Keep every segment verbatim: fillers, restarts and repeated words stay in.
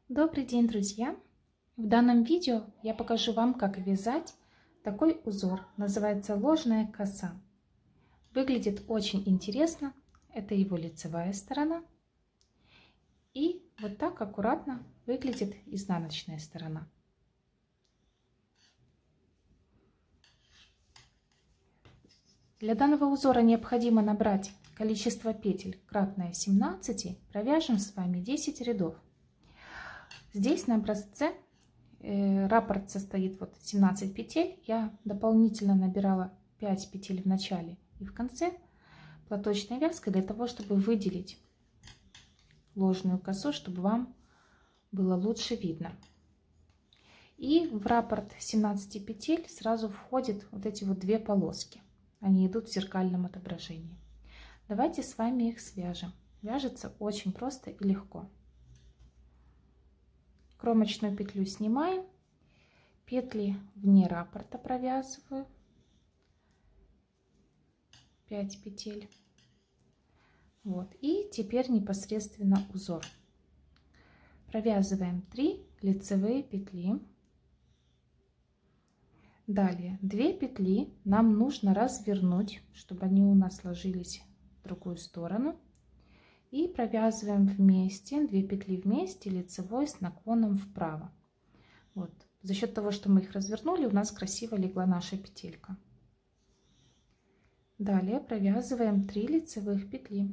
Добрый день, друзья! В данном видео я покажу вам, как вязать такой узор. Называется ложная коса. Выглядит очень интересно. Это его лицевая сторона. И вот так аккуратно выглядит изнаночная сторона. Для данного узора необходимо набрать количество петель кратное семнадцати. Провяжем с вами десять рядов. Здесь на образце э, раппорт состоит вот семнадцать петель. Я дополнительно набирала пять петель в начале и в конце платочной вязкой для того, чтобы выделить ложную косу, чтобы вам было лучше видно. И в раппорт семнадцати петель сразу входят вот эти вот две полоски. Они идут в зеркальном отображении. Давайте с вами их свяжем. Вяжется очень просто и легко. Кромочную петлю снимаем, петли вне раппорта провязываю, пять петель. Вот, и теперь непосредственно узор. Провязываем три лицевые петли. Далее две петли нам нужно развернуть, чтобы они у нас ложились в другую сторону. И провязываем вместе, две петли вместе, лицевой с наклоном вправо. Вот. За счет того, что мы их развернули, у нас красиво легла наша петелька. Далее провязываем три лицевых петли.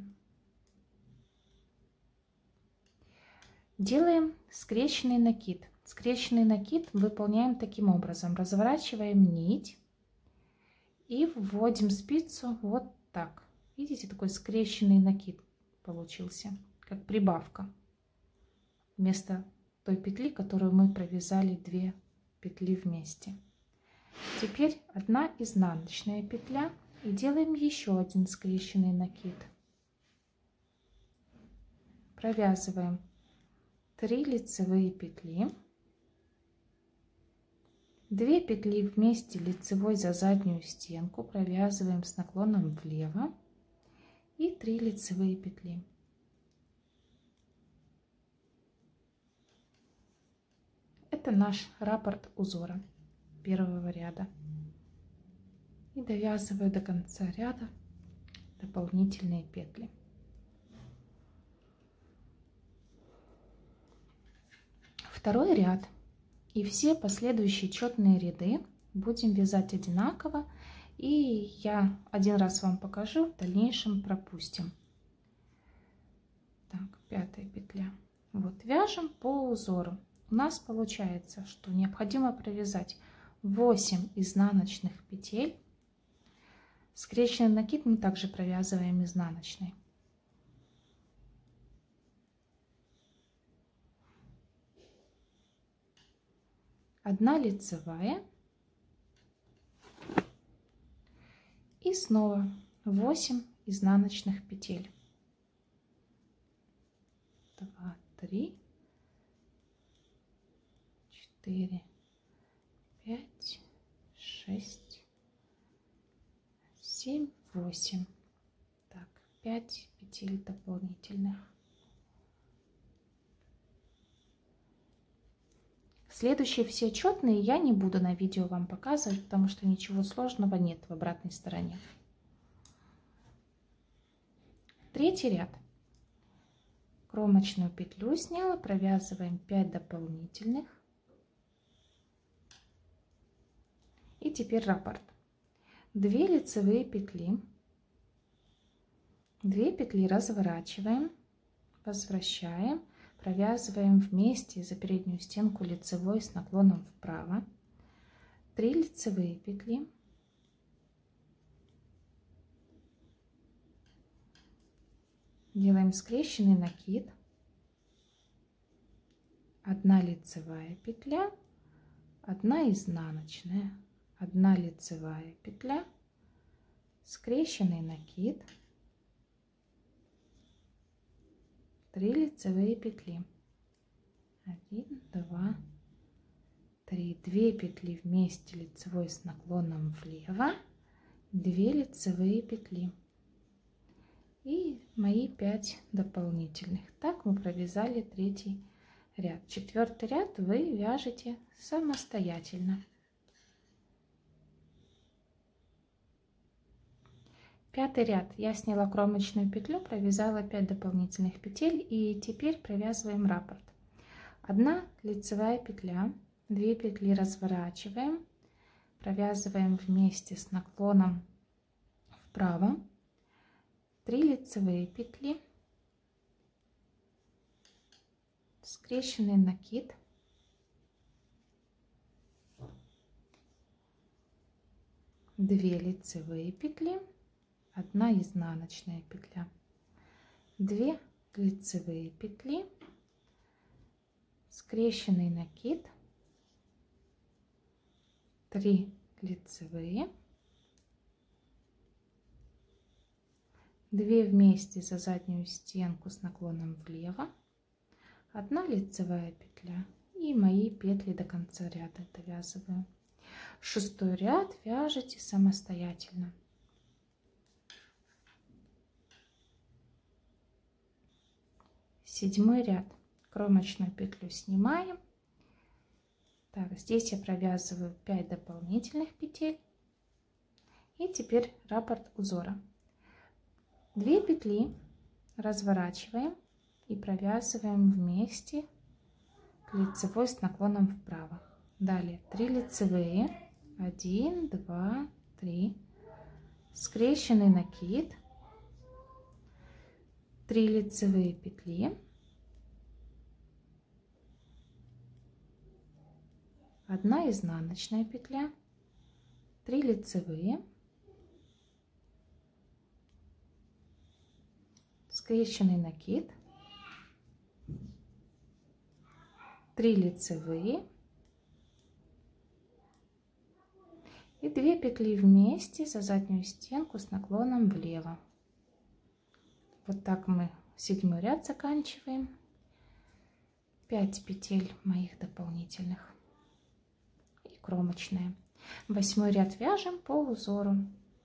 Делаем скрещенный накид. Скрещенный накид выполняем таким образом. Разворачиваем нить и вводим спицу вот так. Видите, такой скрещенный накид получился, как прибавка вместо той петли, которую мы провязали две петли вместе. Теперь одна изнаночная петля и делаем еще один скрещенный накид. Провязываем три лицевые петли, две петли вместе лицевой за заднюю стенку, провязываем с наклоном влево. И три лицевые петли. Это наш раппорт узора первого ряда. И довязываю до конца ряда дополнительные петли. Второй ряд и все последующие четные ряды будем вязать одинаково. И я один раз вам покажу, в дальнейшем пропустим. Так, пятая петля. Вот, вяжем по узору. У нас получается, что необходимо провязать восемь изнаночных петель. Скрещенный накид мы также провязываем изнаночной. Одна лицевая. И снова восемь изнаночных петель. два, три, четыре, пять, шесть, семь, восемь. Так, пять петель дополнительных. Следующие все четные я не буду на видео вам показывать, потому что ничего сложного нет в обратной стороне. Третий ряд. Кромочную петлю сняла, провязываем пять дополнительных. И теперь раппорт. две лицевые петли. две петли разворачиваем, возвращаем. Провязываем вместе за переднюю стенку лицевой с наклоном вправо. три лицевые петли. Делаем скрещенный накид. одна лицевая петля, одна изнаночная, одна лицевая петля, скрещенный накид. три лицевые петли. один, два, три. две петли вместе лицевой с наклоном влево. две лицевые петли. И мои пять дополнительных. Так мы провязали третий ряд. Четвертый ряд вы вяжете самостоятельно. Пятый ряд. Я сняла кромочную петлю, провязала пять дополнительных петель и теперь провязываем раппорт. Одна лицевая петля, две петли разворачиваем, провязываем вместе с наклоном вправо, три лицевые петли, скрещенный накид, две лицевые петли, одна изнаночная петля, две лицевые петли, скрещенный накид, три лицевые, две вместе за заднюю стенку с наклоном влево, одна лицевая петля и мои петли до конца ряда довязываю. Шестой ряд вяжете самостоятельно. Седьмой ряд. Кромочную петлю снимаем. Так, здесь я провязываю пять дополнительных петель. И теперь раппорт узора. две петли разворачиваем и провязываем вместе лицевой с наклоном вправо. Далее три лицевые, один, два, три, скрещенный накид, три лицевые петли, одна изнаночная петля, три лицевые, скрещенный накид, три лицевые и две петли вместе за заднюю стенку с наклоном влево. Вот так мы седьмой ряд заканчиваем. пять петель моих дополнительных и кромочная. Восьмой ряд вяжем по узору.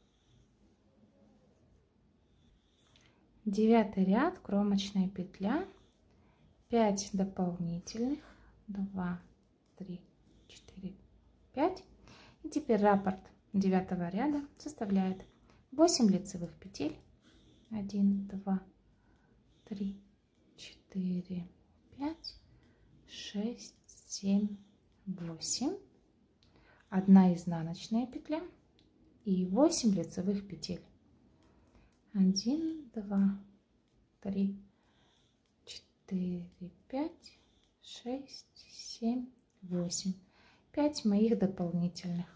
Девятый ряд, кромочная петля, пять дополнительных, два, три, четыре, пять. И теперь раппорт девятого ряда составляет восемь лицевых петель, один, два, три, четыре, пять, шесть, семь, восемь, одна изнаночная петля и восемь лицевых петель, один, два, три, четыре, пять, шесть, семь, восемь, пять моих дополнительных.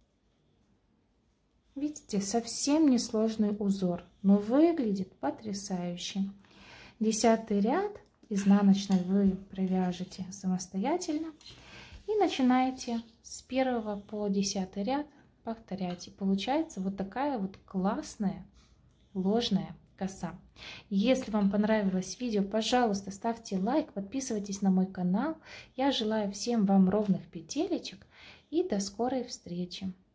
Видите, совсем несложный узор, но выглядит потрясающе. Десятый ряд изнаночной вы провяжете самостоятельно и начинаете с первого по десятый ряд повторять. И получается вот такая вот классная ложная коса. Если вам понравилось видео, пожалуйста, ставьте лайк, подписывайтесь на мой канал. Я желаю всем вам ровных петелечек и до скорой встречи.